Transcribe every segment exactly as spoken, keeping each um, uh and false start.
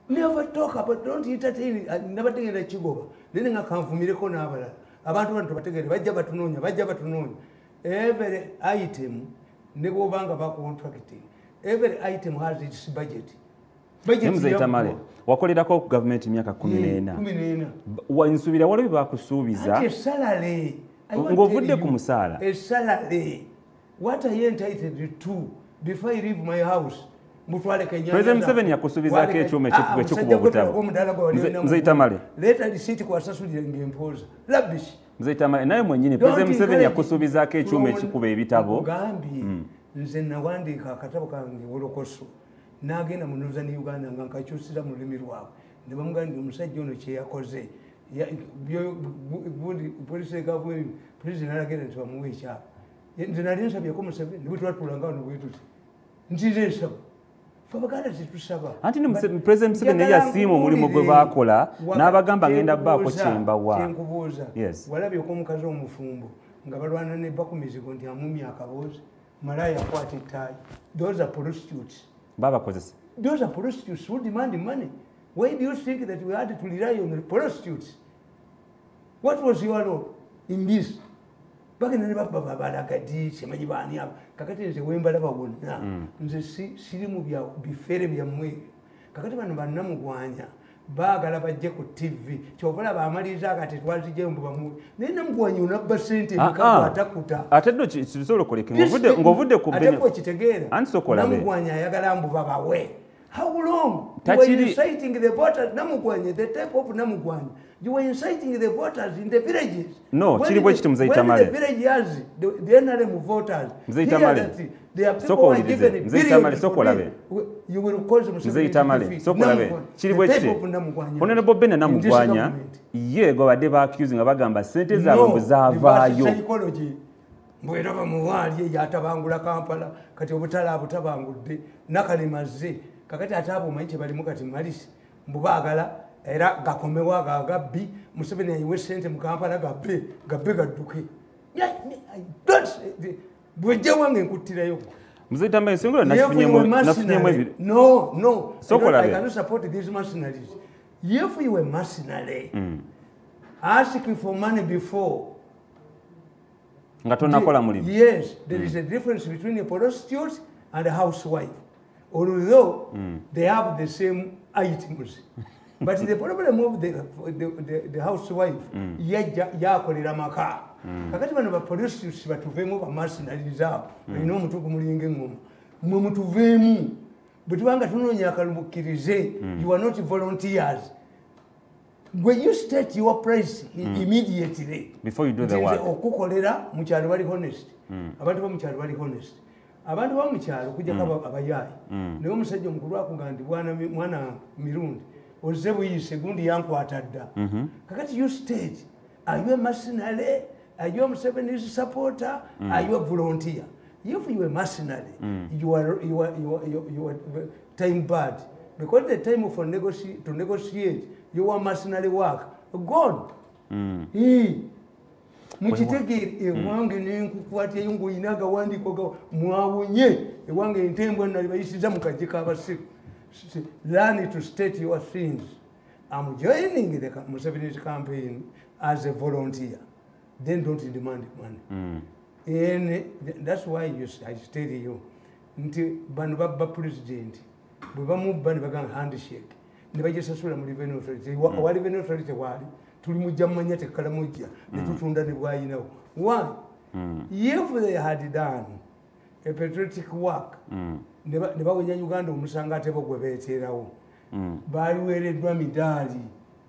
Never talk about, don't entertain, never think that Chigoba. Then I come from Mirko Navala. Abantu bantu bategere bajja batunonya bajja batunonya every item nego banga ba contracting every item has its budget budget mzeta male wakolera ko government myaka kumi n'ena wa insubira wale bakusubiza ati salary ngovudde ku musala a salary what are you entitled to before I leave my house mutwale Kenya President Museveni yakusubiza ke ekyuma ekikubwe kikuba obutabo mzeta male leta receipt kwa sasulira ngempoza rubbish mzeta male naye mwennyini President Museveni yakusubiza ke ekyuma ekikuba ebitabo gambi nze nawandika akatabo kange wolokoso nagenda mu Northern Uganda nga nkakyusira mu lulimi lwabwe ne bamugamba omusajja ono kye yakoze polisi ekabwe president alagenda nti bamuwe ekyapa nze nali nsabyeko Museveni bwe twatulanga wano bwe tuti nzize nsaba fabaganda zitusaba anti President Museveni yasiima omulimu gwe baakola n'abagamba ngenda baako kyemba wa kyenkubuuza walabyeko omukazi omufumbo nga balwana ne bakumizigo nti amumya akaboozi malaya akwata ettaayi those are prostitutes babakozesa those are prostitutes who demand money. Why do you think that we had to rely on the prostitutes? What was your role in this? Bagenda ne baba balagadi semanyi bani aba kakati nze wembala bawonna nze siri mu bya bifere bya mwe kakati bano bannamugwanya baagala bajje ku T V kyovala baamaliza akati twazije mbu bamu naye namugwanya unabba sente bikaba atakuta ate no kisobola koleka ngovudde ngovudde ku bene ate ko kitegeera namugwanya ayagala mbu babawe. How long? You were inciting the voters, Namugwanya, the type of Namugwanya. You were inciting the voters in the villages. No, when chiri bwe chitu mzaita male. When the village has the, the N R M voters, mzaita male. They are people who are given mzaita male soko labe. You will cause them mzaita male soko labe. Chiri bwe chitu. Honorable Ben Namugwanya, ye go bade ba accusing abagamba sente zaabwe mbuzavaayo. Psychology. Mbwera bamuwali yatabangula Kampala kati obutala butabangudde nakalimaze. Kakati atabo maiche bali mukati malisi mbubagala era gakomewa gagabbi Museveni ayiwe sente mu Kampala gabbe gabbe gadduke bwejja wange nkutirayo muzita mbe singula nafinyemo nafinyemo ebi no no sokola I cannot support these mercenaries. If you were mercenary mm. asking for money before ngatona kola mulimu yes there mm. is a difference between a prostitute and a housewife. Although mm. they have the same items. But the problem of the, the, the, the housewife, mm. yakolera maka. Kakati bano ba prostitutes batuvemu ba mercenaries zabo. Ino mutuku mulinge ngoma. Mwe mutuvemu. Butubanga tunonya akalubukirize. You are not volunteers. When you state your price mm. immediately. Before you do the work. Okukolera mu kyalo bali honest. Abantu ba mu kyalo bali honest. Abantu ba mu kyalo kujja kaba abayayi naye omusajja omukulu akugamba nti bwana mwana mirundi ozze buyise gundi yankwata dda kakati you state are you a mercenary are you a Museveni's supporter are you a volunteer if you are a mercenary you are you are you are, you are time bad because the time for negotiate to negotiate you are mercenary work gone mm. Mukitegere ewange nenkukwatya yungu inaga wandiko ga mwawunye ewange entembwa nali bayisiza mukajika abasiku learn to state your things. I'm joining the Museveni's campaign as a volunteer, then don't demand money mm. and that's why you, I tell you nti bano baba president bwe bamubba ne bagamba handshake ne bagisasula mu revenue authority mm. wa revenue authority wali tuli mujja mmanya tekala mujja ne tutunda ne bwayinawo why mm. if they had done a patriotic work mm. ne bawenya Uganda omusanga atebo gwe beeterawo mm. bayiweereddwa midaali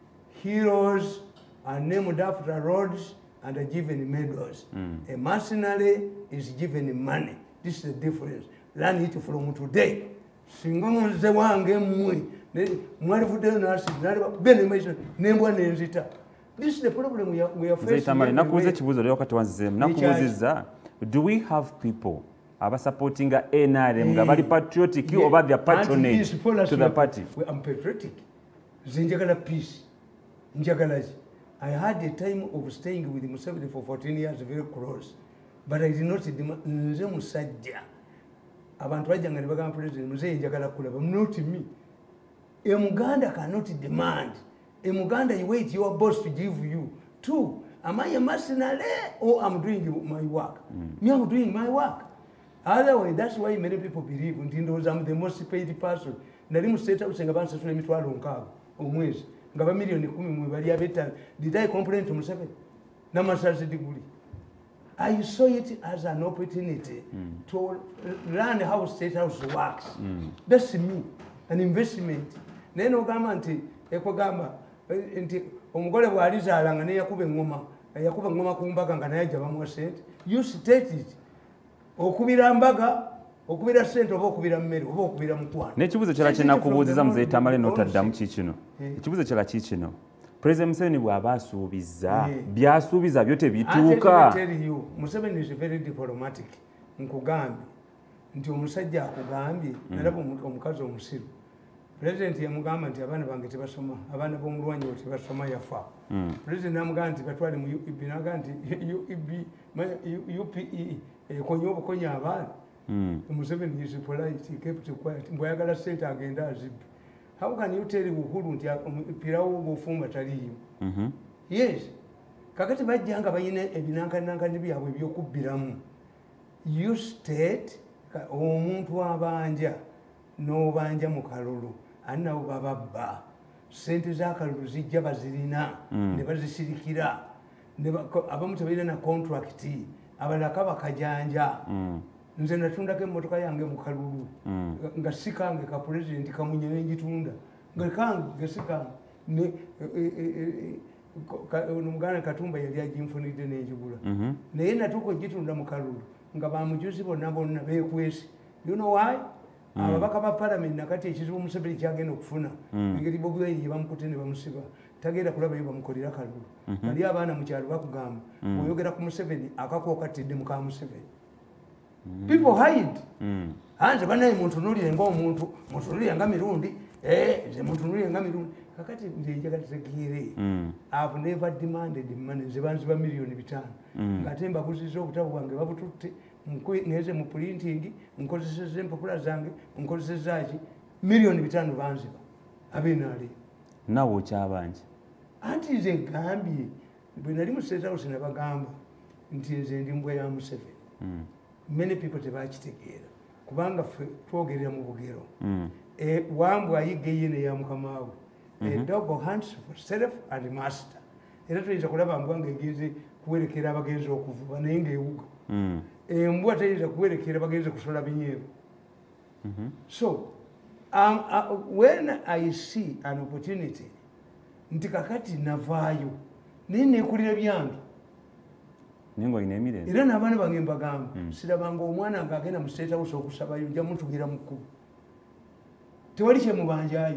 heroes are named after roads and are given medals mm. a mercenary is given money. This is the difference. Learn it from today. Singa muze wange mmwe mwalivuddeyo nasi bene maisha nembwa nenzita. This is the problem we are, we are facing. Nakubuza kibuzo leo kati wanzizemu nakubuziza, do we have people aba supporting N R M nga bali patriotic yeah. over their patronage to the party? We am patriotic. Zinjagala peace. Njagalaji. I had a time of staying with Museveni for fourteen years, very close. But I did not demand nze musajja. Abantu bajja nga ne bagamba president muze njagala kulaba. Not me. A Muganda cannot demand. A Muganda, you wait your boss to give you. Two, am I a mercenary or I'm doing my work? Mm. Me, I'm doing my work. Otherwise, that's why many people believe until I'm the most paid person. Nalimu state out saying about Sasule Mitwalo Nkago, Omwezi, Gaba million Kumi Mubali Abeta. Did I complain to Museveni? Namasasi Diguli. I saw it as an opportunity mm. to learn how state house works. Mm. That's me, an investment. Then Ogamanti, Ekogama, nti omugole bwalizaalanga ne yakuba engoma yakuba engoma ku mbaga nga naye jabamu sente you state it okubira mbaga okubira sente oba okubira mmere oba okubira mukwano n'ekibuzo kyala kyenakubuuziza muzeeyi Tamale n'otaddamu kikino ekibuzo kyala kikino President Museveni bw'aba asuubiza byasuubiza byo tebituuka Museveni is very diplomatic nkugambye nti omusajja akugambye nalaba omukazi omusiru President yamugamba nti abaana bange tebasoma abaana b'omulwanyi tebasoma yafa President namugamba nti batwale mu U P E naga nti U P E ekonya obukonya abaana Museveni is polite he kept quiet mbwayagala sente agenda azibbe. How can you tell Uhuru nti pirawo bufumba taliyo yes kakati bajjanga bayina ebinankananka byabwe by'okubbiramu you state omuntu abanja n'obanja mu kalulu annawo bababba sente z'akalulu zijja bazirina ne bazisirikira abamu tebalina na contract abalaka bakajanja nze natundako emmotoka yange mu kalulu nga sikange ka president kamunye n'engitunda nga kange sikange omuganda Katumba yali agimfunidde n'engigula naye natuuka ogitunda mu kalulu nga bamujuzi bonna bonna beekwesi you know why ababaka ba parliament nakati ekizibu Museveni kyagenda okufuna engeri Bobi Wine bamukute ne bamusiba tagenda kulaba ye bamukolera kalulu bali abaana mu kyalo bakugamba oyogera ku Museveni akakokatidde muka Museveni people hide anje banaye muntu nulire ng'omuntu muntu nulire nga mirundi eh ze muntu nulire nga mirundi kakati nje njagala tegire I've never demanded money zibanzi ba milioni bitano ngatemba kuzizo okutabu bwange babututte neze mu printing nkozeseza empapula zange nkozeseza ki milioni bitano banziba abinali nawo kyabanje anti nze gambye bwe nali mu state house nabagamba nti nze ndi mbwa ya Museveni many people tebakitegeera kubanga twogerera mu bugero wambwa ayigga yene ya mukamaawe dog hunts for self and master era tuyinza kulaba mbwa ng'egenze kuwerekera abagenzi okuvuba naye ng'ewuga embwa teyinza kuwerekera bagenze kusola binyeebwa so um, uh, when I see an opportunity nti kakati navaayo naye neekulira byange era n'abaana bange mbagamba sirabanga omwana nga agenda mu state house okusabayo nja mutugira mu kkubo tewali kyemubanjaayo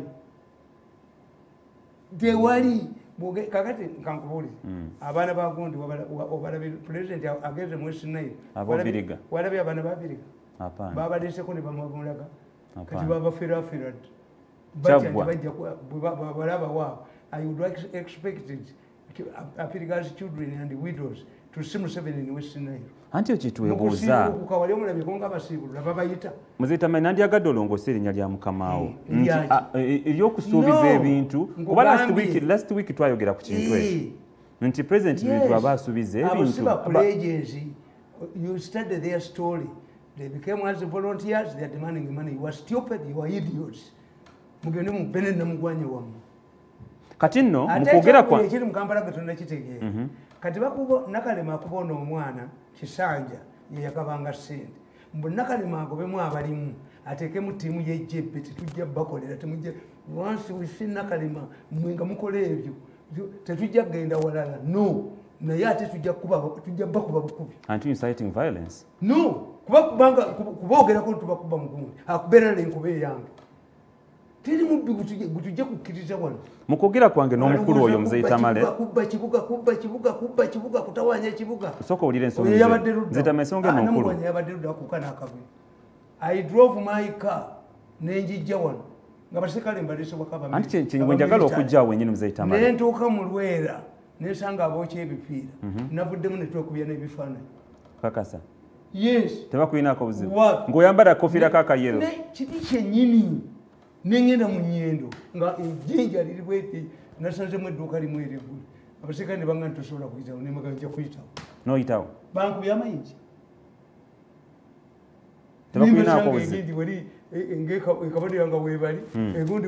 tewali kakati kankubuulire abaana ba Gundi obalabe president agenze mu West Nile walabye abaana babiriga babaleeseko ne bamulaga kati babafirafira bajja balaba waabo I would expect Afirika's children and widows to see Museveni in West Nile. Anti okitwebuuza muzeeyi Tamale nandyagadde olongoose erinnya lya mukamaawo ery'okusuubiza ebintu kuba last week twayogera ku kintu ekyo nti president bintu aba asuubiza ebintu you study their story they became as volunteers they are demanding money you are stupid you are idiots mugende mubene namugwanye wamu kati nno mukwogera kwa ekiri mukampala gatonda kitegeera kati bakubo nakalema akubona omwana kisanja yeyakabanga sente mbu nakalema agobemu abalimu ateekemu ttiimu yejjebbe tetujja bakolera temujja once we see nakalema mwenga mukola ebyo tetujja kgenda walala no naye ate tujja bakuba bukubi anti inciting violence no kubakubanga kubogerako tubakuba mugundi akubeerera enkuba eyange teri mubbi gutujja kukkiriza wano mukwogera kwange n'omukulu oyo muzeeyi Tamale kubba kibuga kubba kibuga kubba kibuga kutawanya ekibuga sooka owulira ensonga muzeeyi Tamale ensonga eno nkulu yabadde ludda akuka n'akavuyo I drove my car nenjijja wano nga basekale mbaleese bakaba anti kyenyigwe njagala okujja awo wenyini muzeeyi Tamale ne ntuuka mu Lwera nensanga abookya ebipiira navuddemu ne twekubya n'ebifaananyi kakasa yes tebakuyinaako buzibu ng'oyambala kofiira kakayero kiti kyennyini nengenda mu Nyendo nga ejjinja liri bweti nasanzemu edduuka limu erigulu abasirikale ne banga ntosobola kuyitawo nemaga nja kuyitawo noyitawo bankubi amayinja tebakulinaako egindi wali ekabonero nga webali egundi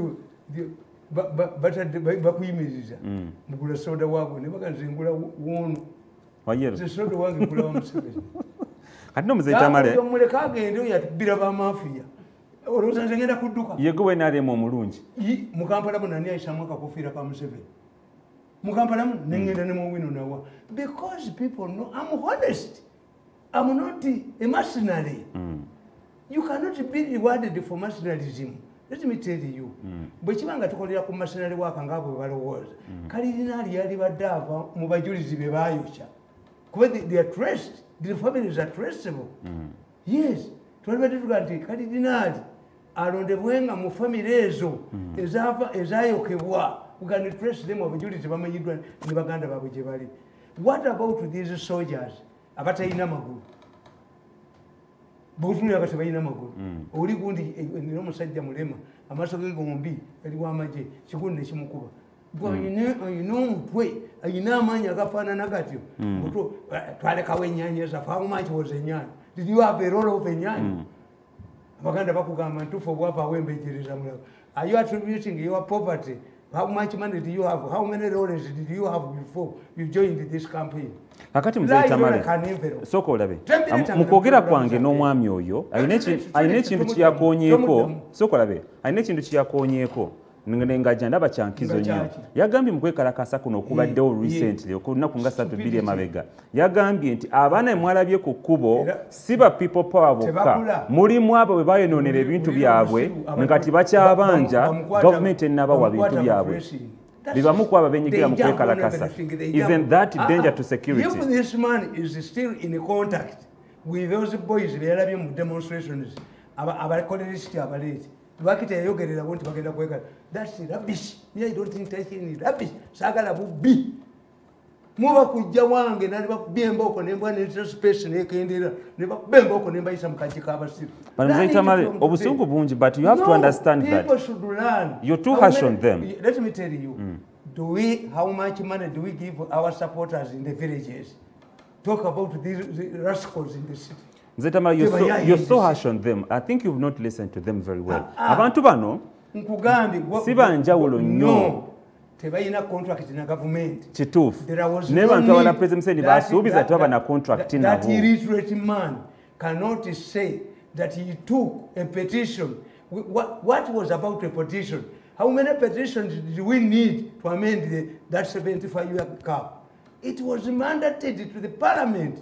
bakuyimiriza mugula soda waabwe nebaga nze ngula woono ze soda wange ngula wa Museveni kati nomuzeyi Tamale muleka agende oyo atubira bamafiya olowooza nze ngenda kudduka yego we naalemu omulungi mu Kampala muno ani ayisamu akakofiira ka Museveni mu Kampala muno nengenda ne mu wino nawa because people know I'm honest I'm not a mercenary you cannot be rewarded for mercenarism. Let me tell you, bwe kibanga tukolera ku mercenary waka ngabo bwe balowooza Kalidinaali yali badde ava mu bajulizi be baayokya kuba they are traced, the families are traceable. Yes, twalibadde tuga nti Kalidinaali alondebwenga mu family ezo ezayokebwa we can trace them abajulizi bamanyiddwa ne baganda baabwe gye bali. What about these soldiers abatalina magulu bwutunira kati balina magulu oli gundi nina omusajja mulema amaaso ge gombi yali w'amagye kigundi nekimukuba ayina omutwe ayina amaanyi agafaanana gatyo twalekawo ennyanja ezaffe how much was ennyanja did you have a roll of ennyanja abaganda bakugamba ntufu obwavaawo embejjereza mulago are you attributing your poverty? How much money do you have? How many dollars did you have before you joined this campaign? Kakati muzeyi Tamale sooka olabe mu kwogera kwange n'omwami oyo alina ekintu kyeyakoonyeeko sooka olabe alina ekintu kyeyakoonyeeko ngajja ndaba kyankizo nnyo yagambye mu kwekalakasa kuno okubaddewo recently okunaku nga ssatu bbiri emabega yagambye nti abaana emwalabye ku kkubo si ba people power bokka mulimu abo bwe bayonoonera ebintu byabwe nga tibakyabanja gavumenti ennabawa bintu byabwe bibamu ku abo benyigira mu kwekalakasa isn't that danger to security? If this man is still in contact with those boys beyalabye mu demonstrations abakolerisiti abaleeti lwaki teyayogerera bo nti bagenda kwekala that's rubbish. I don't think taking is rubbish. Sagala bubbi muba kujja wange nali bakubye emboko nembwa ne space nekendera ne bakubye emboko nembayisa mukajje kabasiru Muzeyi Tamale obusungu bungi but you have to understand that people should learn. You're too harsh on them. Let me tell you, do we how much money do we give our supporters in the villages? Talk about these rascals in the city. Muzeyi Tamale, you're so, you're so harsh on them. I think you've not listened to them very well. Abantu bano si banjawulo nnyo tebalina contract na government kituufu naye bantu abala President Museveni basuubiza tebaba na contract nabo. That illiterate man cannot say that he took a petition. What, what was about a petition? How many petitions did we need to amend the, that seventy-five year cap? It was mandated to the parliament.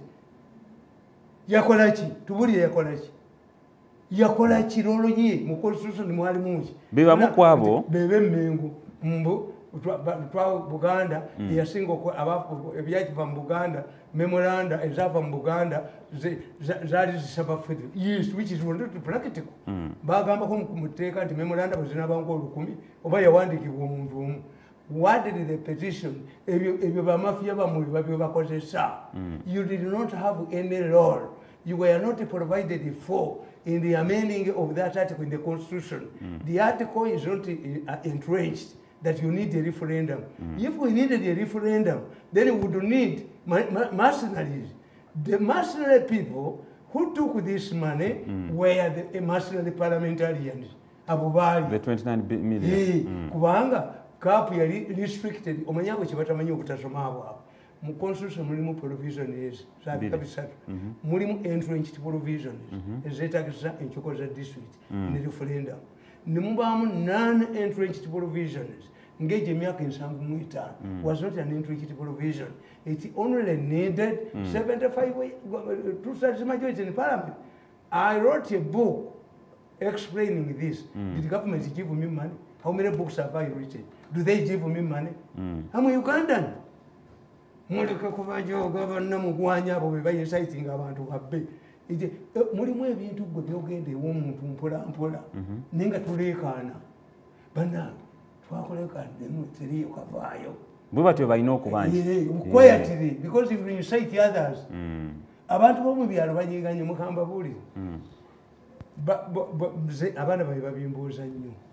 Yakolachi, tubuli yakolachi. Yakolachi lolo nye, mu constitution mwali mungi. Beba mukwabo. Bebe mengu, mbu, twa Buganda, mm. yasingo abafu ebyakiva mu Buganda, memoranda ezava mu Buganda, zali zisaba fedi. Yes, which is not practical. Mm. Bagamba ko muteeka nti memoranda bazina bango olukumi, oba yawandikibwa omuntu omu. What did the petition? Ebyo bamafia bamuli babyo bakozesa. You did not have any role. You were not provided for in the amending of that article in the Constitution. Mm. The article is not uh, entrenched that you need a referendum. Mm. If we needed a referendum, then we would need mercenaries. The mercenary people who took this money mm. were the mercenary parliamentarians. Abubali. The twenty-nine million. Yeah. Mm. Kubanga cap yali restricted. Omanyango chibatamanyi okutasoma abo. Mu constitution mulimu provisions sabi kabisatu. Mulimu entrenched provisions ezetagisa enchoko za district ne referendum. Nimubamu non-entrenched provisions. Ngeje emyaka ensanvu mu etaano was not an entrenched provision. It only needed mm. seventy-five two-thirds majority in parliament. I wrote a book explaining this. Mm. Did the government give me money? How many books have I written? Do they give me money? Mm. I'm a Ugandan. Mulika kubajoga banna mugwanya abo bebayisa itinga abantu babbe. Ije mulimu ebintu gwe byogende w'omuntu mpola mpola. Ninga tulekana. Bana twakoleka demu tiri okavayo. Bwe batyo balina okubanja. Quietly because if you incite others. Abantu bomu byalo banyiganye mukamba buli. Ba abana babe babimbuza nnyo.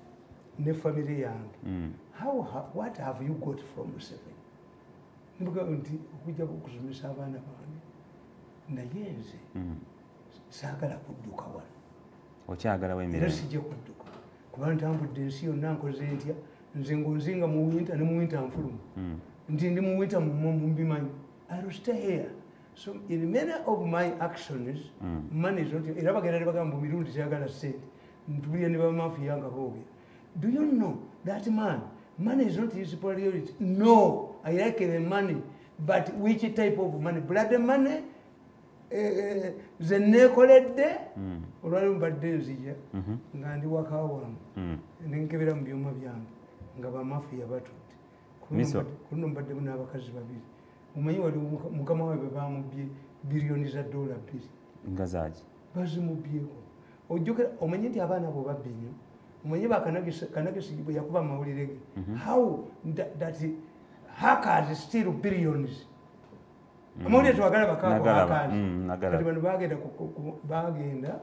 ne family yange mm. how ha, what have you got from Museveni nibuga nti okujja okusomesa abaana bange naye nze mm. saagala kudduka wano okyagala wemera era sijja kudduka kuba ntambudde ensi yonna nkoze ntya nze ngonzinga mu winter ne mu winter nfulumu mm. nti ndi mu winter mumbimanyi I will stay here. So in many of my actions, mm. money is not. Era bagenda ne bagamba mirundi kyagala sente. Ntubulya ne bamafia nga boge. Do you know that man? Money is not his priority. No, I like the money, but which type of money? Blood money. Ze nekoledde olwali mbadde nzija nga ndi waka wange nenkebera mu byuma byange nga bamafia batudde kuno mbadde mu n'abakazi babiri umanyi wali mukama wawe bamubye biliyoni za dola bbiri nga zaaki bazimubyeko ojjukira omanyi nti abaana abo babbi nnyo omanyi bakanagisi bwe yakuba amawulire ge how that hackers steal billions amawulire twagala bakaako hackers kati bano bagenda bagenda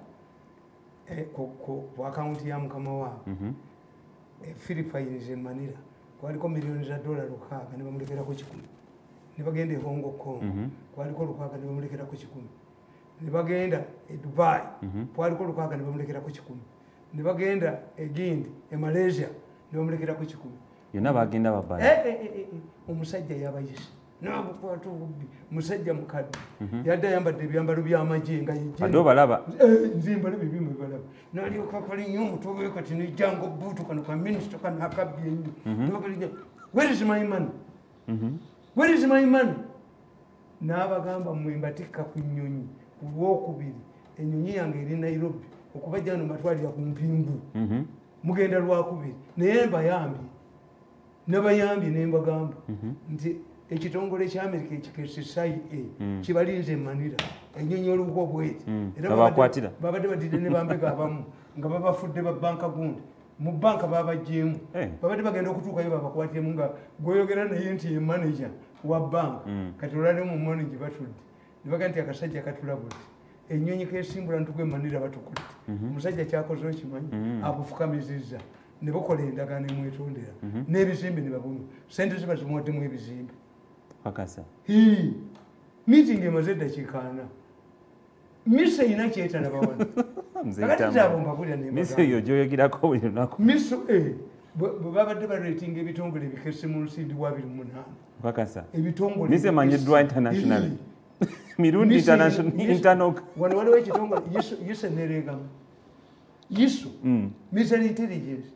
ku akawunti ya mukama waabwe Philippines e Manila kwaliko miliyoni za dola lukaaga ne bamulekerako kikumi ne bagenda e Hong Kong kwaliko lukaaga ne bamulekerako kikumi ne bagenda e Dubai kwaliko lukaaga ne bamulekerako kikumi ne bagenda e Gindi e Malaysia ne bamulekerako kikumi yonna bagenda babaya omusajja yabayise n'abukwata obubbi musajja mukadde yadde ayambadde ebyambalo by'amagye nga ate obalaba nzimbala bibimu bibalaba n'alyoka kali nnyo omutwe we kati nejjango buutu kano ka minisita kano akabbye nnyo where is my money where is my money n'abagamba mmwe mbatikka ku nnyonyi ku lwokubiri ennyonyi yange eri Nairobi okubajja no matwalira ku mpingu mugenda lwakubiri naye mbayambye nabayambye ne mbagamba nti ekitongole kya Amerika ekikese C I A kibalinze Manila ennyonyi oluko bweti era babakwatira babadde badide ne bambeka abamu nga babafudde ba banka gundi mu banka babajjemu babadde bagenda okutuukayo babakwatiremu nga gwoyogera naye nti ye manager wa banka kati olwali mu manager batudde ne baga nti akasajja katulabuti ennyonyi kesimbula ntugwe Manila batukutte omusajja kyakoze okimanyi abufukamizizza ne bakola endagaano emwetondera n'ebizimbe ne babunu sente zibazimuwaddemu ebizimbe akasa hii meeting emaze dakika ana miso ina kyetala bawano akatizabo mbabulya ne miso yo gyoyogirako buli lunaku miso eh babadde barating ebitongole bikese mu nsi ndi wa abiri mu munaana akasa ebitongole mise manyiddwa international mirundi international internal wano waliwo ekitongole yesu yesu neregama yesu mise intelligence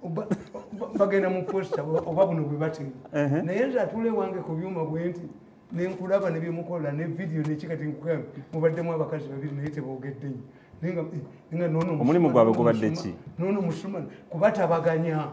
bagenda mu posta oba buno bwe batera naye nze atule wange ku byuma bwe nti nenkulaba ne byemukola ne video nekikati nkugamba mubaddemu abakazi babiri naye teboogedde nnyo nga nono omulimu gwabwe gubadde ki nono musumani kubatabaganya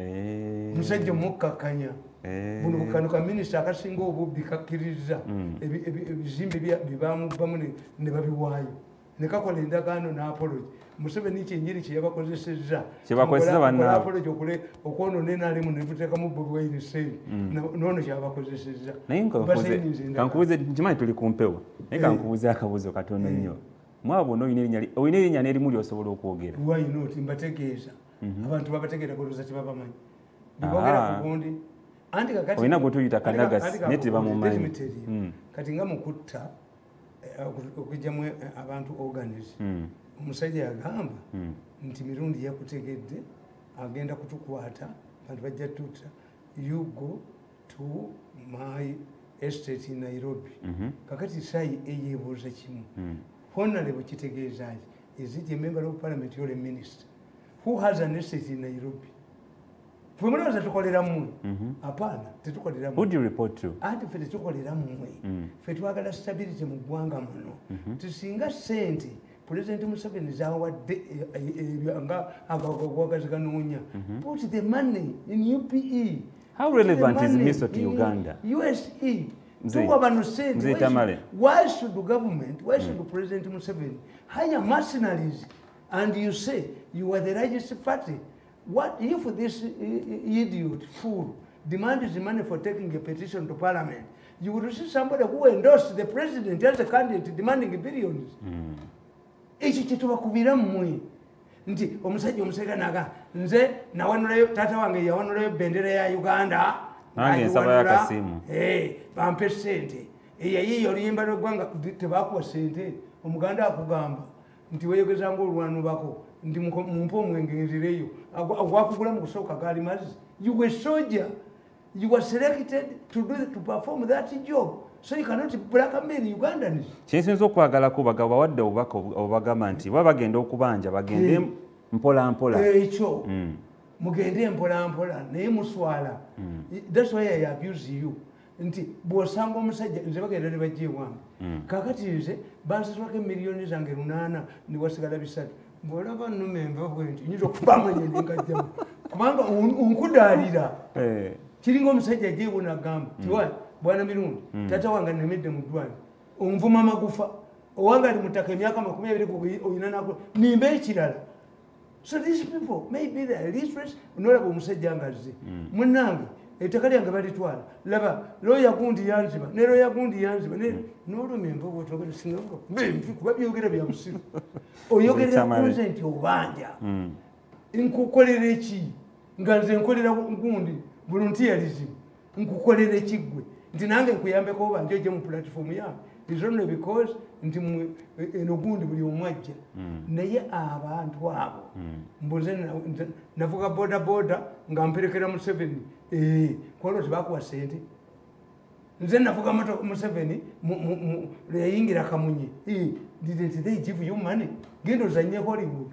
musajja mukkakanya buno bukano ka minisita akasinga obubbi kakkiriza ebizimbe byebamubamu ne babiwaayo ne kakola endagaano n'apology Museveni kyenyini kye yabakozesezza kyebakozesa bannaabwe apology okule okwonoona enalimu ne buteekamu Bobi Wine sente noono kyabakozesezza naye kankubuuze nkimanyi tuli ku mpewo naye kankubuuze akabuuzo katono nnyo mwabo olina erinnya n'erimu lyosobola okwogera why not mbategeeza abantu babategeera golooza tebabamanyi bibogera ku gundi anti kakati olina gwe tuyita kanagasi naye tebamumanyi kati nga mukutta okujjamu abantu organize omusajja yagamba nti mirundi yakutegedde agenda kutukwata bantu bajja tutta you go to my estate in Nairobi kakati sayi eyeebuuza kimu honorable kitegeezaki is it a member of parliament or a minister who has an estate in Nairobi fwe mulowooza tukolera mmwe apaana tetukolera mmwe who do you report to anti ffe tetukolera mmwe ffe twagala stability mu ggwanga muno tusinga ssente President Museveni zawadde nga agawagazi ganoonya put the money in U P E. How relevant is Miso to Uganda? U S E. Mzee, why should the government, why should mm. President Museveni hire mercenaries and you say you are the largest party? What if this idiot fool demands money for taking a petition to parliament? You will see somebody who endorsed the president as a candidate demanding billions. Eki kye tubakubira mmwe nti omusajja omuseka naga nze nawanulayo taata wange yawanulayo bendera ya Uganda nange nsaba ya kasimu eh bampe sente eyayiyo oluyimba lw'eggwanga tebakuwa sente omuganda akugamba nti weyogeza ng'olwanu bako nti mumpe omwenge nzireyo agwakugula mu kusooka gaali mazzi you were soldier you were selected to do to perform that job so you cannot blackmail Ugandans. Kyensinza okwagalako bagaba wadde obubaka obagamba nti baba bagenda okubanja bagende mpola mpola ekyo mugende mpola mpola naye muswala that's why I abuse you nti bw'osanga omusajja nze bagenda ne bajja ewange kakati nze bansaswako emiliyoni zange lunaana ne wasigala bisatu bw'olaba nnuma enva bwe nti nyinza okubamanya nengajjamu kubanga onkudaalira kiringa omusajja ajja ewo nagamba tiwa bwana Mirundi taata wange nemedde mu ddwaliro onvuma amagufa owange ali mutaka emyaka makumi abiri oyina nako nimba ekirala. So these people maybe they are literate nolaba omusajja nga azze munnange ettaka lyange balitwala laba looya gundi yanziba ne looya gundi yanziba n'olumya emvubu otogere singa bempi kuba byogera bya busiru oyogerera kunze nti obanja nkukolera eki nga nze nkolera gundi volunteerism nkukolera ekiggwe nti nange nkuyambeko obanja ojje mu platform yange is only because nti eno gundi buli omwajja naye abantu abo mbuze navuga boda boda nga mperekera Museveni kwalo tebakuwa sente nze navuga Museveni yayingira Kamunye didn't they give you money gendo zanye Hollywood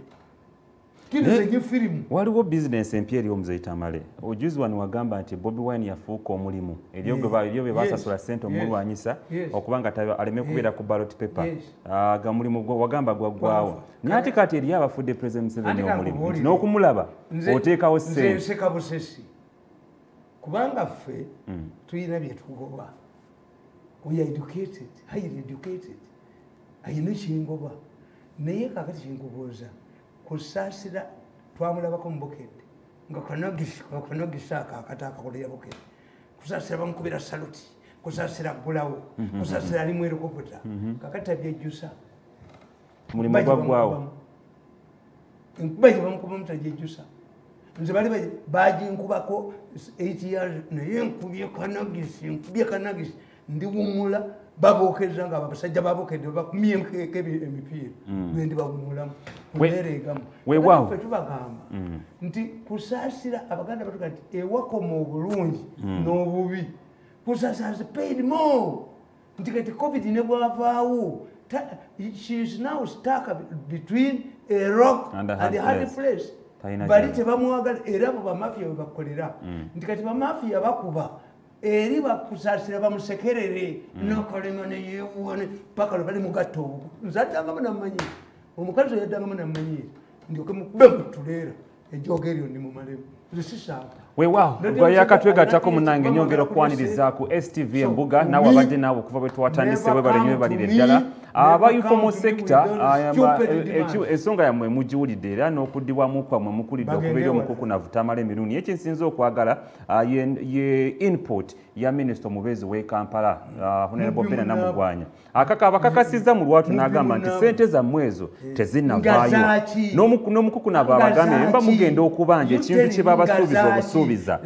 kino zanye film waliwo business empya eri Omuzeyi Tamale ojuzi wano wagamba nti Bobi Wine yafuuka omulimu eriyo bwe basasula sente omulwanyisa okubanga aleme kubeera ku ballot paper aga mulimu gwo wagamba gwaggwawo nati kati eriyo abafudde President Museveni omulimu n'okumulaba oteekawo sente nseka busesi kubanga ffe tuyina bye tugoba we are educated highly educated ayina ekingoba naye kakati kinkubuuza kusaasira twamulabako mubukedde nga kanogisa akakata akakolera bukedde kusaasira bamukubira saluti kusaasira gulawo kusaasira ali mu helikopita kakati tabyejjusa mulimu gwaggwawo enkuba gye bamukuba mutajejjusa nze bali baginkubako eight years naye nkubye kanagisi nkubye kanagisi ndiwumula babokeza nga abasajja babokedde bakumyeko emipiira gwendi bawumulamu kunereegamu weewaawo tubagamba nti kusaasira abaganda batuga nti ewakoma obulungi n'obubi kusaasira has paid more nti kati covid ne bwavaawo she is now stuck between a rock and a hard place bali tebamwagala era abo bamafiya bwe bakolera nti kati bamafiya bakuba eri bakusaasira bamusekerere nokolema neyewuwane paka lwe bali mugatta obugo nze addangamu nammanyire omukazi oyo addangamu nammanyire ndyoke mukube mutuleera ejooga eryo ndi mumalemu nze sisaaba weewaawo gwayakatwegattako munange nyongera okwaniriza ku S T V embuga naawe abadde naawe okuva bwe twatandise bwe bali nyo balire ddala aba informal sector ensonga yammwe mugiwulidde era n'okuddibwamu kwammwe mukulidde okubeera omukukunavu Tamale Mirundi ekinsinza okwagala ye input ya minisita omubeezi w'e Kampala Honorable Bena Namugwanya abakakasizza mu lwatu n'agamba nti sente zammwe ezo tezinnavaayo n'omukukunavu abagambye mba mugenda okubanja ekintu kye babasuubiza obusuubiza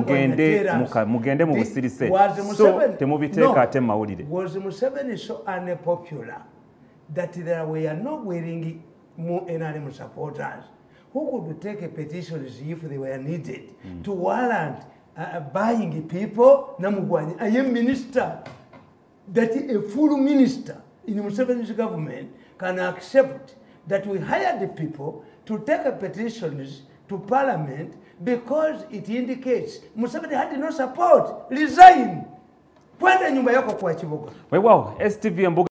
mugende mu busirise so temubiteeka ate mu mawulire. Was Museveni so unpopular that there were no willing N R M supporters who could take a petitions if they were needed mm. to warrant uh, buying people? Namugwanya, I am minister. That a full minister in Museveni's government can accept that we hire the people to take a petitions to parliament because it indicates Museveni had no support. Resign. Kwenda nyumba yako kwa Kiboga. Wewe wow, S T V embuga